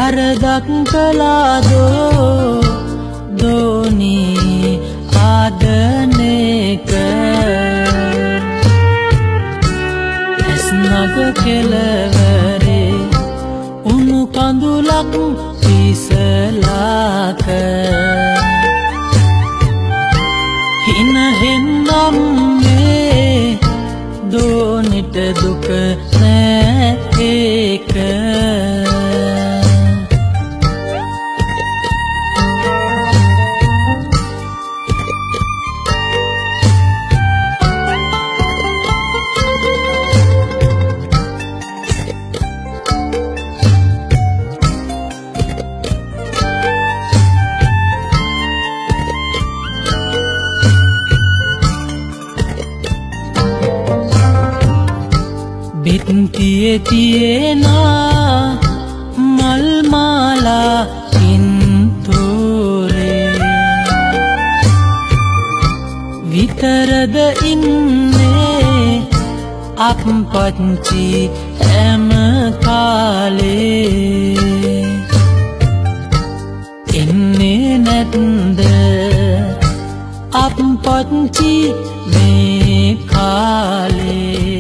වරදක් කළාදෝ දෝනී ආදනේක ඇස්නග කෙලවරේ උණු කඳුලක් පිසලාක හින හෙන්නම් මේ දෝනිට දුක නෑ ඒක බිත්තියේ තියෙනා මල් මාලා පින්තූරේ විතරද ඉන්නේ අප්පච්චි හැම කාලේ එන්නේ නැත්ද අප්පච්චි මේ කාලේ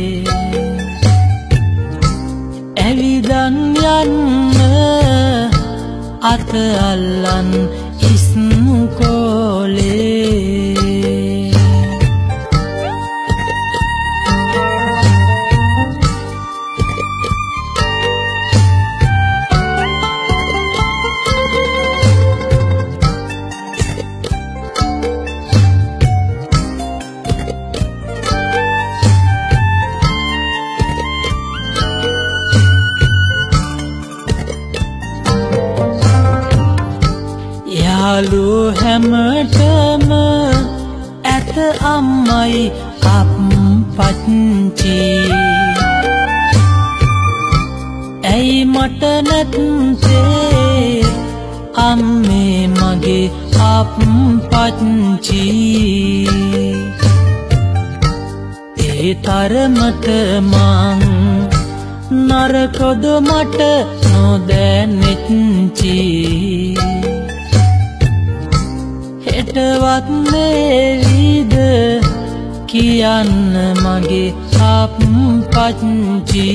ඇවිදන් යන්න අත අල්ලන් ඉස්කෝලේ යාළු හැමටම ඇත අම්මයි අප්පච්චි ඇයි මට නැත්තේ අම්මේ මගේ අප්පච්චි ඒ තරමට මං නරකද මට නොදැනෙච්චි හෙටවත් වේවිද කියන්න මගේ අප්පච්චි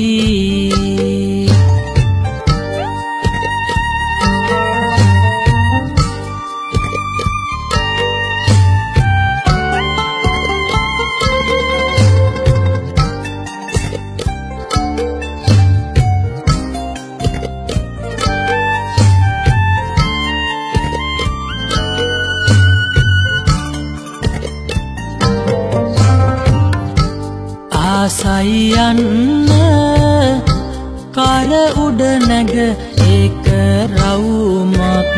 ආසයන්න කර උඩ නැග ඒක රවුමක්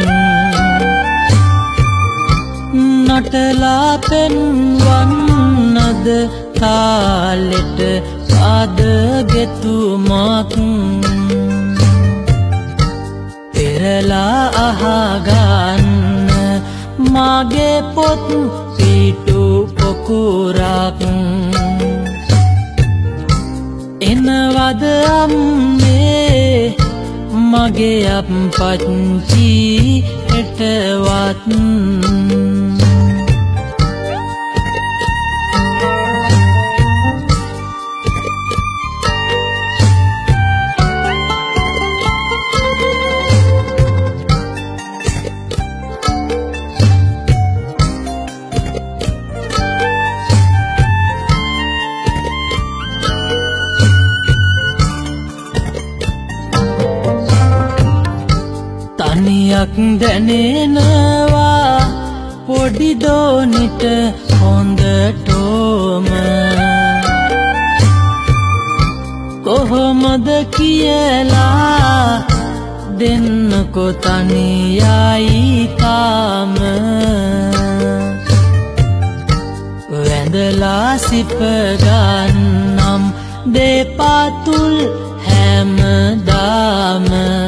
නටලා පෙන්වන්නද තාලෙට පාද ගෙතුමක් පෙරලා අහගන්න මගේ පොත් පිටු පොකුරක් එනවද අම්මේ මගේ අප්පච්චි හෙටවත් තනියක් දැනෙනවා පොඩි දෝනිට හොඳටම කොහොමද කියලා දෙන්නකෝ තනියයි තාම වැඳලා සිප ගන්නම් දෙපාතුල් හැමදාම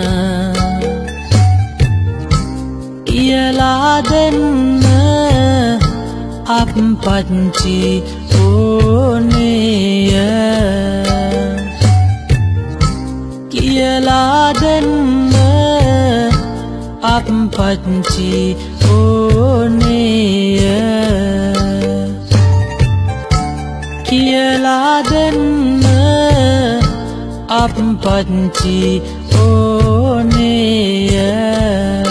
කියලා දෙන්න අප්පච්චි ඕනේය කියලා දෙන්න appanci oneya කියලා දෙන්න appanci oneya